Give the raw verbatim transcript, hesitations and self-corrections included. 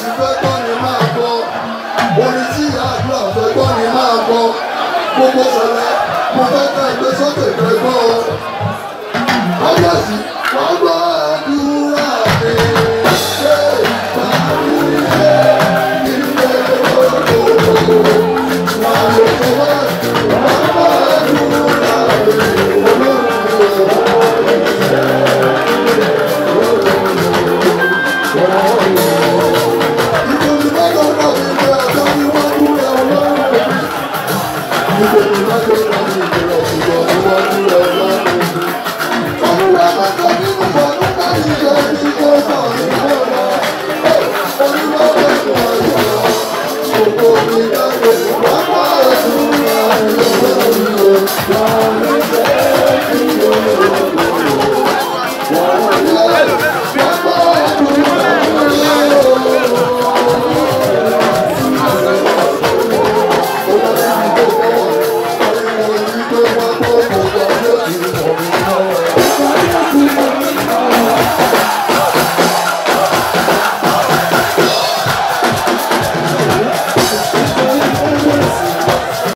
sì fẹ́ gbọ́ ni máa gbọ́ orin tí ìyá àdúrà fẹ́ gbọ́ ni máa gbọ́ gbogbo ṣẹlẹ̀ mo fẹ́ ká ẹgbẹ́ sókè fẹ́ gbọ́ ọ. kábíyèsí.